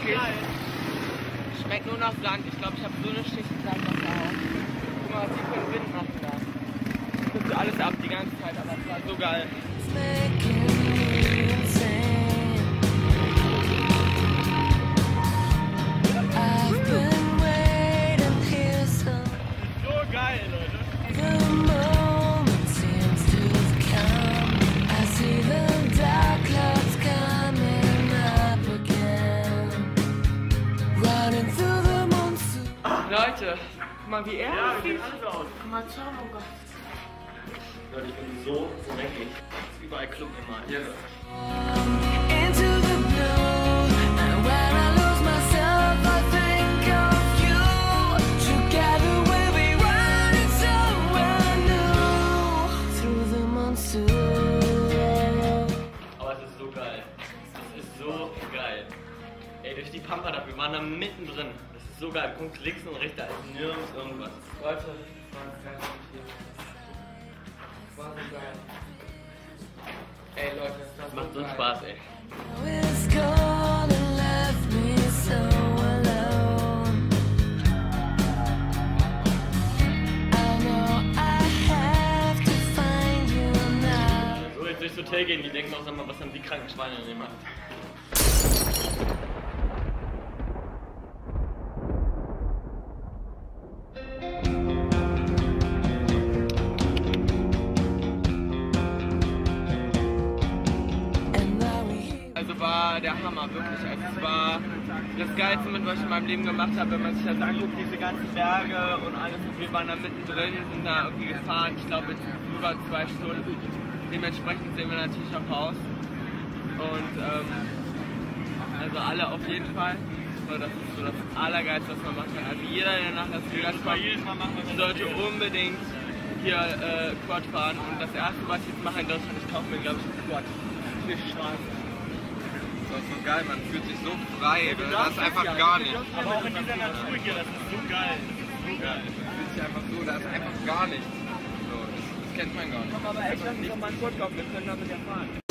wirklich. Schmeckt nur nach Sand. Ich glaube, ich habe so eine Schicht Sand auf der Haut. Guck mal, was die für einen Wind machen da. Ich guckte alles ab die ganze Zeit, aber es war so geil. So geil, Leute. Leute, guck mal, wie er aussieht. Guck mal, ciao, oh Gott. Leute, ich bin so dreckig. Überall Club immer. Hier. Aber es ist so geil. Es ist so geil. Ey, durch die Pampa da, wir waren da mittendrin. Das ist so geil. Du guckst links und rechts, da ist nirgends irgendwas. Leute, das war geil. Das war so geil. Ey, Leute, das war so Macht so geil. Spaß, ey. So, jetzt durchs Hotel gehen, die denken auch, sag mal, was haben die kranken Schweine denn gemacht? Also war der Hammer, wirklich. Also es war das Geilste, was ich in meinem Leben gemacht habe, wenn man sich das anguckt, diese ganzen Berge und alles. Und wir waren da mittendrin, sind da irgendwie gefahren, ich glaube über 2 Stunden. Dementsprechend sehen wir natürlich auch aus. Und also alle auf jeden Fall. So, das ist so das Allergeilste, was man machen kann. Also jeder, der nach Las Vegas kommt, sollte unbedingt hier Quad fahren. Und das erste, was ich jetzt mache in Deutschland, ich kaufe mir, glaube ich, einen Quad. Viel Spaß. Das ist so geil, man fühlt sich so frei, das ist einfach gar nicht. Aber auch in dieser Natur hier, das ist so geil. Das ist so geil. Man fühlt sich einfach so, das ist einfach gar nichts. So, das kennt man gar nicht. Aber echt, lass uns doch mal einen Quad kaufen, wir können damit ja fahren.